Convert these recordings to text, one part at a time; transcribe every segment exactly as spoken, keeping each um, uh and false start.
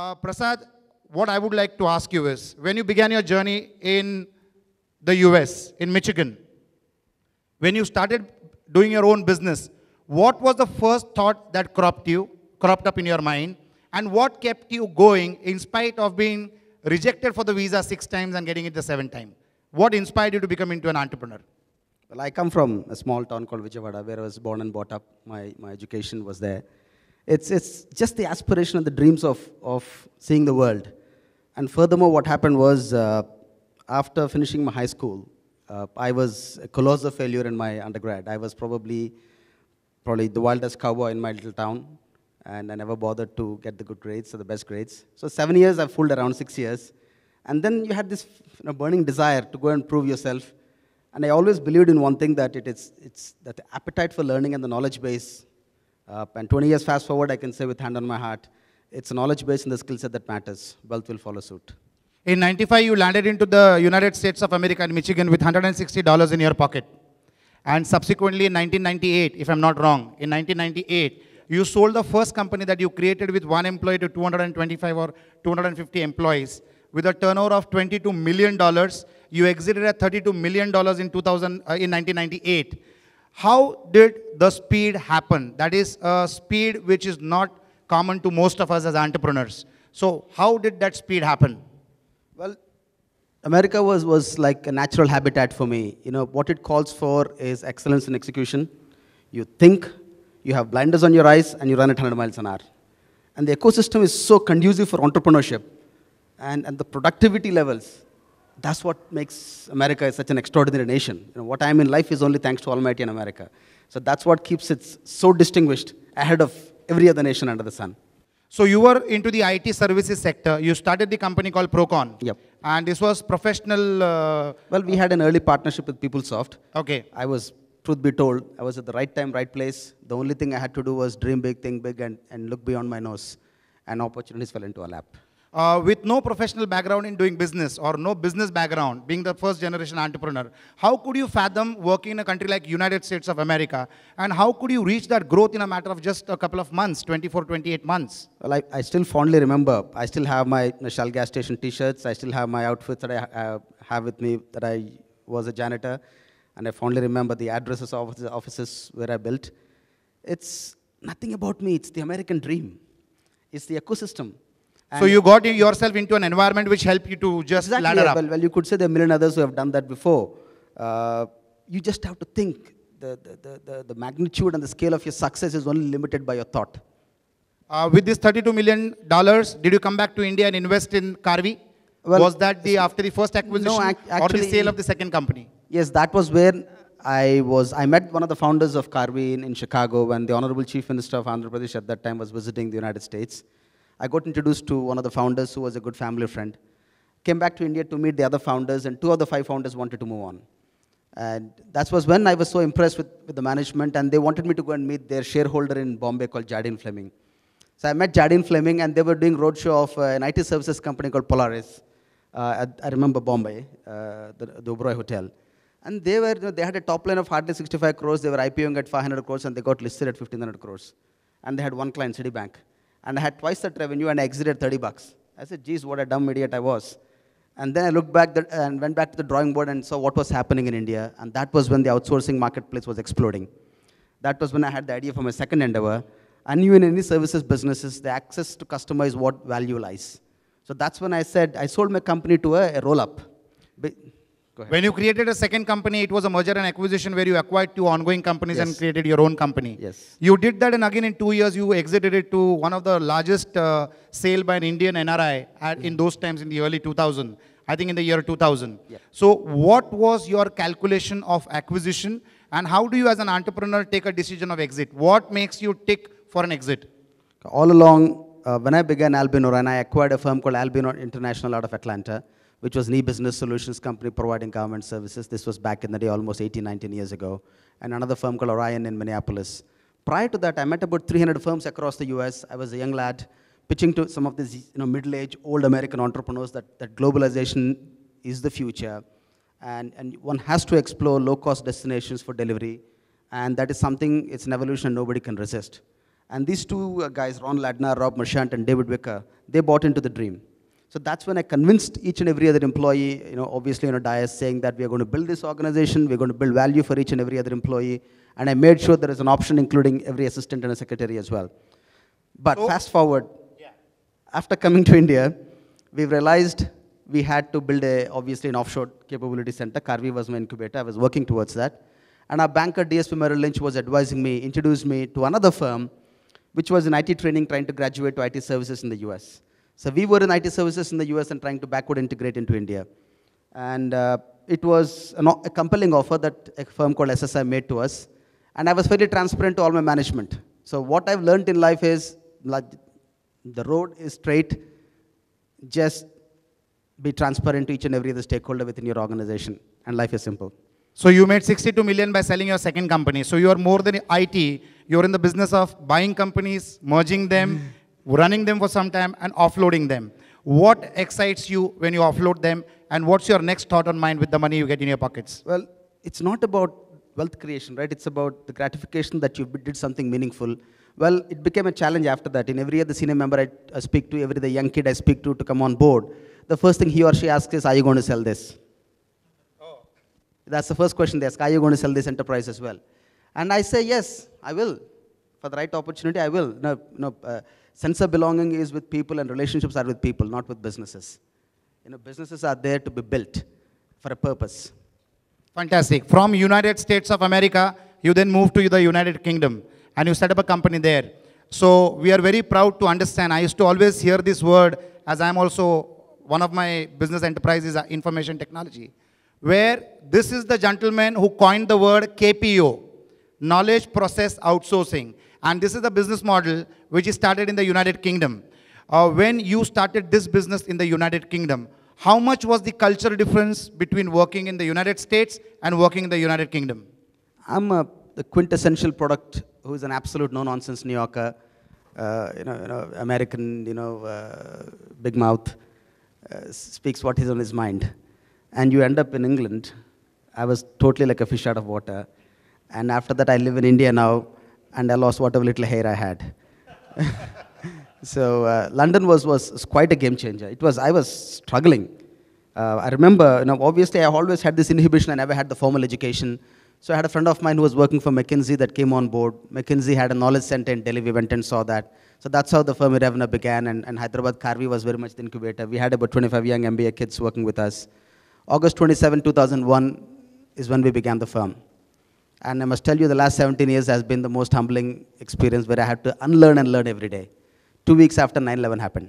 Uh, Prasad, what I would like to ask you is, when you began your journey in the U S, in Michigan, when you started doing your own business, what was the first thought that cropped you, cropped up in your mind, and what kept you going in spite of being rejected for the visa six times and getting it the seventh time? What inspired you to become into an entrepreneur? Well, I come from a small town called Vijayawada, where I was born and brought up. My, my education was there. It's, it's just the aspiration and the dreams of, of seeing the world. And furthermore, what happened was, uh, after finishing my high school, uh, I was a colossal failure in my undergrad. I was probably, probably the wildest cowboy in my little town, and I never bothered to get the good grades or the best grades. So seven years, I fooled around, six years. And then you had this you know, burning desire to go and prove yourself. And I always believed in one thing, that it is, it's that the appetite for learning and the knowledge base. Uh, and twenty years fast forward, I can say with hand on my heart, it's a knowledge base and the skill set that matters. Wealth will follow suit. In ninety-five, you landed into the United States of America in Michigan with one hundred sixty dollars in your pocket. And subsequently in nineteen ninety-eight, if I'm not wrong, in nineteen ninety-eight, you sold the first company that you created with one employee to two hundred twenty-five or two hundred fifty employees. With a turnover of twenty-two million dollars, you exited at thirty-two million dollars in, two thousand, uh, in nineteen ninety-eight. How did the speed happen? That is a speed which is not common to most of us as entrepreneurs. So how did that speed happen? Well, America was, was like a natural habitat for me. You know, what it calls for is excellence in execution. You think, you have blinders on your eyes, and you run at one hundred miles an hour. And the ecosystem is so conducive for entrepreneurship. And, and the productivity levels, that's what makes America such an extraordinary nation. You know, what I am in life is only thanks to Almighty in America. So that's what keeps it so distinguished ahead of every other nation under the sun. So you were into the I T services sector. You started the company called Procon. Yep. And this was professional... Uh, well, we had an early partnership with PeopleSoft. Okay. I was, truth be told, I was at the right time, right place. The only thing I had to do was dream big, think big, and, and look beyond my nose. And opportunities fell into our lap. Uh, with no professional background in doing business or no business background, being the first generation entrepreneur, how could you fathom working in a country like United States of America? And how could you reach that growth in a matter of just a couple of months, twenty-four, twenty-eight months? Well, I, I still fondly remember. I still have my Shell gas station t-shirts. I still have my outfits that I uh, have with me, that I was a janitor. And I fondly remember the addresses of the offices where I built. It's nothing about me. It's the American dream. It's the ecosystem. And so you got yourself into an environment which helped you to just exactly, ladder up. Well, well, you could say there are a million others who have done that before. Uh, you just have to think. The, the, the, the magnitude and the scale of your success is only limited by your thought. Uh, with this thirty-two million dollars, did you come back to India and invest in Carvey? Well, was that the after the first acquisition no, ac actually, or the sale of the second company? Yes, that was where I was. I met one of the founders of Carvey in, in Chicago when the Honorable Chief Minister of Andhra Pradesh at that time was visiting the United States. I got introduced to one of the founders who was a good family friend. Came back to India to meet the other founders, and two of the five founders wanted to move on. And that was when I was so impressed with, with the management, and they wanted me to go and meet their shareholder in Bombay called Jardine Fleming. So I met Jardine Fleming, and they were doing roadshow of uh, an I T services company called Polaris. Uh, I, I remember Bombay, uh, the, the Oberoi Hotel. And they were, you know, they had a top line of hardly sixty-five crores. They were IPOing at five hundred crores, and they got listed at fifteen hundred crores. And they had one client, Citibank. And I had twice that revenue, and I exited thirty bucks. I said, geez, what a dumb idiot I was. And then I looked back the, and went back to the drawing board and saw what was happening in India. And that was when the outsourcing marketplace was exploding. That was when I had the idea for my second endeavor. I knew in any services businesses, the access to customer is what value lies. So that's when I said, I sold my company to a, a roll-up. When you created a second company, it was a merger and acquisition where you acquired two ongoing companies Yes. and created your own company. Yes. You did that, and again in two years, you exited it to one of the largest uh, sale by an Indian N R I at, mm. in those times in the early two thousand, I think in the year two thousand. Yeah. So what was your calculation of acquisition, and how do you as an entrepreneur take a decision of exit? What makes you tick for an exit? All along, uh, when I began Albion Orion, I acquired a firm called Albion International out of Atlanta, which was an e-business solutions company providing government services. This was back in the day, almost eighteen, nineteen years ago. And another firm called Orion in Minneapolis. Prior to that, I met about three hundred firms across the U S. I was a young lad pitching to some of these you know, middle-aged, old American entrepreneurs that, that globalization is the future. And, and one has to explore low-cost destinations for delivery. And that is something, it's an evolution nobody can resist. And these two uh, guys, Ron Ladner, Rob Marchant, and David Wicker, they bought into the dream. So that's when I convinced each and every other employee, you know, obviously on a dais, saying that we are going to build this organization, we're going to build value for each and every other employee, and I made sure there is an option including every assistant and a secretary as well. But so, fast forward, yeah. after coming to India, we realized we had to build a, obviously an offshore capability center. Karvi was my incubator, I was working towards that. And our banker, D S P Merrill Lynch, was advising me, introduced me to another firm, which was in I T training, trying to graduate to I T services in the U S. So we were in I T services in the U S and trying to backward integrate into India. And uh, it was an, a compelling offer that a firm called S S I made to us. And I was fairly transparent to all my management. So what I've learned in life is, like, the road is straight. Just be transparent to each and every other stakeholder within your organization. And life is simple. So you made sixty-two million by selling your second company. So you are more than I T. You're in the business of buying companies, merging them, running them for some time, and offloading them. What excites you when you offload them, and what's your next thought on mind with the money you get in your pockets? Well, it's not about wealth creation, right? It's about the gratification that you did something meaningful. Well, it became a challenge after that. In every other senior member I, I speak to, every the young kid I speak to to come on board, the first thing he or she asks is, are you going to sell this? Oh. That's the first question they ask, are you going to sell this enterprise as well? And I say, yes, I will. For the right opportunity, I will. No, no, uh, sense of belonging is with people, and relationships are with people, not with businesses. You know, businesses are there to be built for a purpose. Fantastic. From United States of America, you then moved to the United Kingdom, and you set up a company there. So we are very proud to understand. I used to always hear this word, as I am also, one of my business enterprises, information technology, where this is the gentleman who coined the word K P O, knowledge process outsourcing. And this is the business model which is started in the United Kingdom. Uh, when you started this business in the United Kingdom, how much was the cultural difference between working in the United States and working in the United Kingdom? I'm a, the quintessential product who is an absolute no-nonsense New Yorker, uh, you, know, you know, American, you know, uh, big mouth, uh, speaks what is on his mind. And you end up in England. I was totally like a fish out of water. And after that, I live in India now, and I lost whatever little hair I had. So uh, London was, was, was quite a game changer. It was, I was struggling. Uh, I remember, you know, obviously I always had this inhibition. I never had the formal education. So I had a friend of mine who was working for McKinsey that came on board. McKinsey had a knowledge center in Delhi. We went and saw that. So that's how the firm Irevna began, and, and Hyderabad Karvi was very much the incubator. We had about twenty-five young M B A kids working with us. August twenty-seventh, two thousand one is when we began the firm. And I must tell you, the last seventeen years has been the most humbling experience, where I had to unlearn and learn every day. Two weeks after nine eleven happened.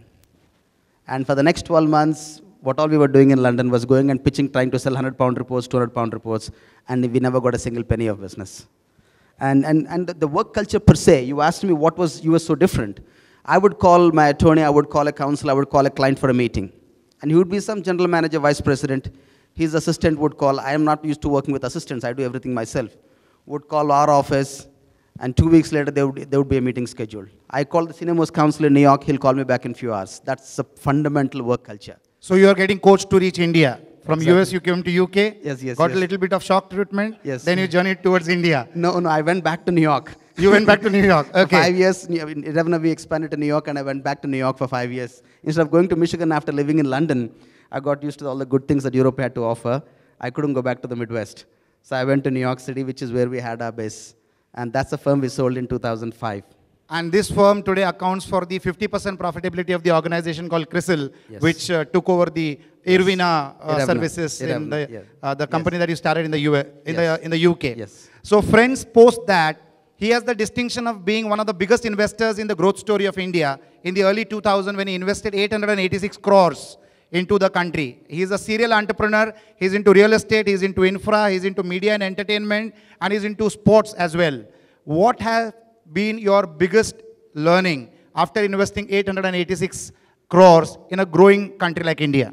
And for the next twelve months, what all we were doing in London was going and pitching, trying to sell one hundred pound reports, two hundred pound reports, and we never got a single penny of business. And, and, and the work culture per se, you asked me what was, you were so different. I would call my attorney, I would call a counsel, I would call a client for a meeting. And he would be some general manager, vice president. His assistant would call. I am not used to working with assistants. I do everything myself. Would call our office, and two weeks later, there would, there would be a meeting scheduled. I called the senior most counsel in New York. He'll call me back in a few hours. That's a fundamental work culture. So you are getting coached to reach India. From Exactly. U S, you came to U K. Yes, yes, Got yes. a little bit of shock treatment. Yes. Then you journeyed towards India. No, no, I went back to New York. You went back to New York. Okay. For five years, in Irevna, we expanded to New York, and I went back to New York for five years. Instead of going to Michigan after living in London, I got used to all the good things that Europe had to offer. I couldn't go back to the Midwest. So I went to New York City, which is where we had our base. And that's the firm we sold in two thousand five. And this firm today accounts for the fifty percent profitability of the organization called CRISIL, yes. which uh, took over the Irevna uh, Irevna. services Irevna. in the, Yeah. uh, the company yes. that you started in the, U S, in, Yes. the, in the U K. Yes. So friends, post that, he has the distinction of being one of the biggest investors in the growth story of India in the early two thousands, when he invested eight hundred eighty-six crores into the country. He is a serial entrepreneur. He's into real estate, he's into infra, he's into media and entertainment, and he's into sports as well. What has been your biggest learning after investing eight hundred eighty-six crores in a growing country like India?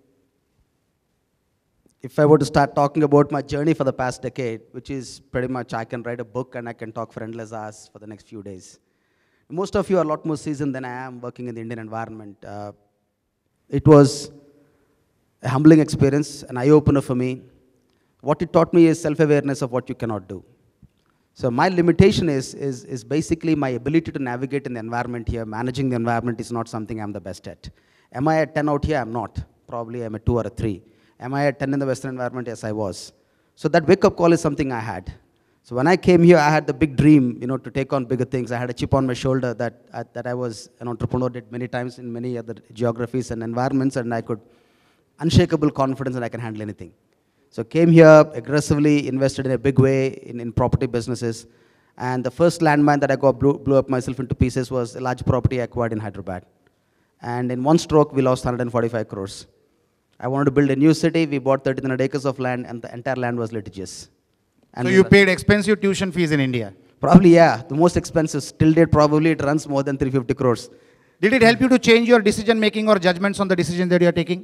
If I were to start talking about my journey for the past decade, which is pretty much, I can write a book and I can talk for endless hours for the next few days. Most of you are a lot more seasoned than I am working in the Indian environment. Uh, it was a humbling experience, an eye-opener for me. What it taught me is self-awareness of what you cannot do. So my limitation is, is, is basically my ability to navigate in the environment here. Managing the environment is not something I'm the best at. Am I at ten out here? I'm not. Probably I'm a two or a three. Am I at ten in the Western environment? Yes, I was. So that wake-up call is something I had. So when I came here, I had the big dream, you know, to take on bigger things. I had a chip on my shoulder that, uh, that I was an entrepreneur, did many times in many other geographies and environments, and I could, unshakable confidence that I can handle anything. So came here, aggressively invested in a big way in, in property businesses. And the first landmine that I got blew, blew up myself into pieces was a large property I acquired in Hyderabad. And in one stroke, we lost one hundred forty-five crores. I wanted to build a new city. We bought thirteen hundred acres of land, and the entire land was litigious. And so you paid expensive tuition fees in India? Probably, yeah. The most expensive. Till date, probably it runs more than three hundred fifty crores. Did it help you to change your decision making or judgments on the decision that you are taking?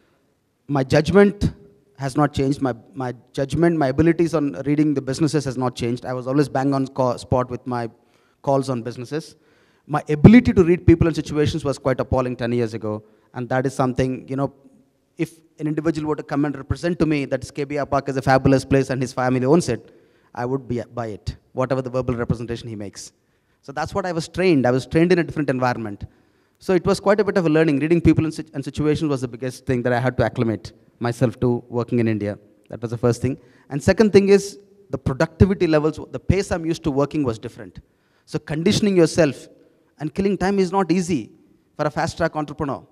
My judgment has not changed. My, my judgment, my abilities on reading the businesses has not changed. I was always bang on spot with my calls on businesses. My ability to read people and situations was quite appalling ten years ago. And that is something, you know, if an individual were to come and represent to me that K B R Park is a fabulous place and his family owns it, I would be, buy it, whatever the verbal representation he makes. So that's what I was trained. I was trained in a different environment. So it was quite a bit of a learning. Reading people and, and situations was the biggest thing that I had to acclimate myself to working in India. That was the first thing. And second thing is the productivity levels, the pace I'm used to working was different. So conditioning yourself and killing time is not easy for a fast-track entrepreneur.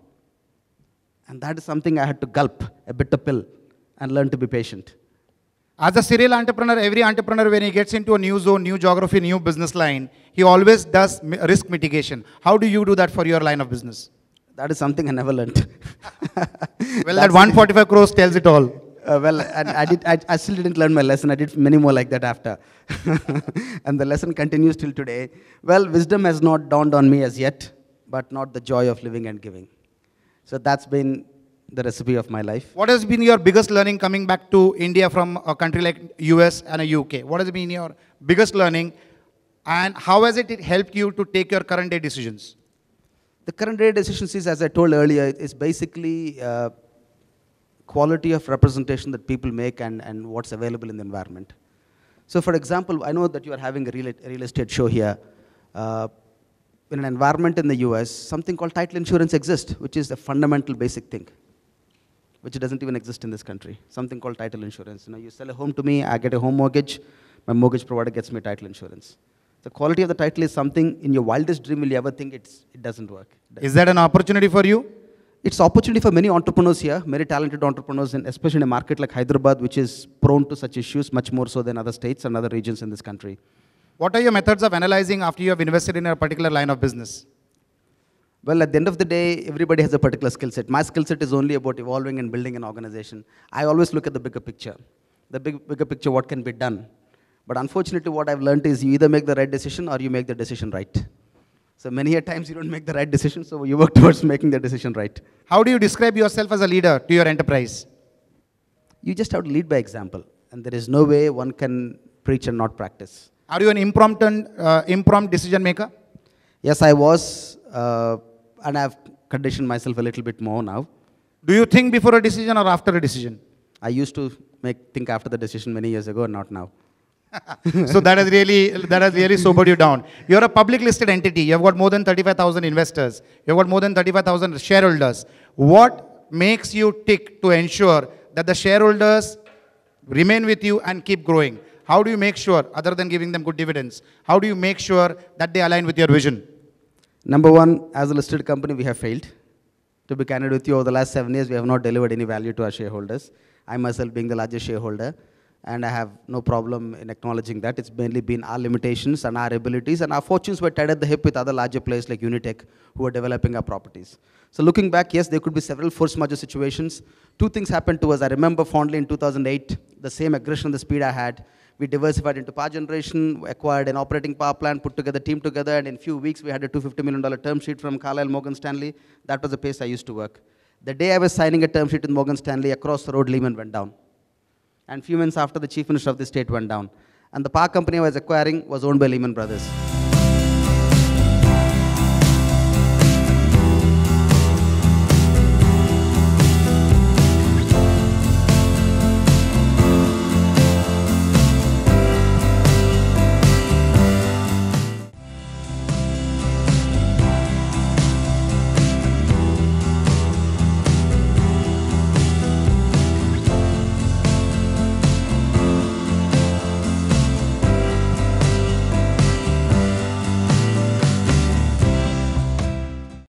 And that is something I had to gulp, a bitter pill, and learn to be patient. As a serial entrepreneur, every entrepreneur, when he gets into a new zone, new geography, new business line, he always does risk mitigation. How do you do that for your line of business? That is something I never learned. Well, that one hundred forty-five crores tells it all. Uh, well, and I, did, I, I still didn't learn my lesson. I did many more like that after. And the lesson continues till today. Well, wisdom has not dawned on me as yet, but not the joy of living and giving. So that's been the recipe of my life. What has been your biggest learning coming back to India from a country like U S and a U K? What has been your biggest learning, and how has it helped you to take your current day decisions? The current day decisions is, as I told earlier, is basically uh, quality of representation that people make and, and what's available in the environment. So for example, I know that you are having a real, a real estate show here. Uh, in an environment in the U S, something called title insurance exists, which is a fundamental basic thing, which doesn't even exist in this country. Something called title insurance. You know, you sell a home to me, I get a home mortgage, my mortgage provider gets me title insurance. The quality of the title is something in your wildest dream will you ever think it's, it doesn't work. Is that an opportunity for you? It's opportunity for many entrepreneurs here, many talented entrepreneurs, and especially in a market like Hyderabad, which is prone to such issues, much more so than other states and other regions in this country. What are your methods of analyzing after you have invested in a particular line of business? Well, at the end of the day, everybody has a particular skill set. My skill set is only about evolving and building an organization. I always look at the bigger picture. The big, bigger picture, what can be done. But unfortunately, what I've learned is you either make the right decision or you make the decision right. So many a times you don't make the right decision, so you work towards making the decision right. How do you describe yourself as a leader to your enterprise? You just have to lead by example. And there is no way one can preach and not practice. Are you an impromptu, uh, impromptu decision maker? Yes, I was. Uh, and I've conditioned myself a little bit more now. Do you think before a decision or after a decision? I used to make think after the decision many years ago, not now. So that has really that has really sobered you down. You're a public listed entity. You've got more than thirty-five thousand investors. You've got more than thirty-five thousand shareholders. What makes you tick to ensure that the shareholders remain with you and keep growing? How do you make sure, other than giving them good dividends, how do you make sure that they align with your vision? Number one, as a listed company, we have failed. To be candid with you, over the last seven years, we have not delivered any value to our shareholders. I myself being the largest shareholder, and I have no problem in acknowledging that. It's mainly been our limitations and our abilities, and our fortunes were tied at the hip with other larger players like Unitech, who are developing our properties. So looking back, yes, there could be several force majeure situations. Two things happened to us. I remember fondly in two thousand eight, the same aggression, the speed I had. We diversified into power generation, acquired an operating power plant, put together a team together, and in a few weeks, we had a two hundred fifty million dollar term sheet from Carlyle Morgan Stanley. That was the pace I used to work. The day I was signing a term sheet with Morgan Stanley, across the road, Lehman went down. And a few months after, the chief minister of the state went down. And the power company I was acquiring was owned by Lehman Brothers.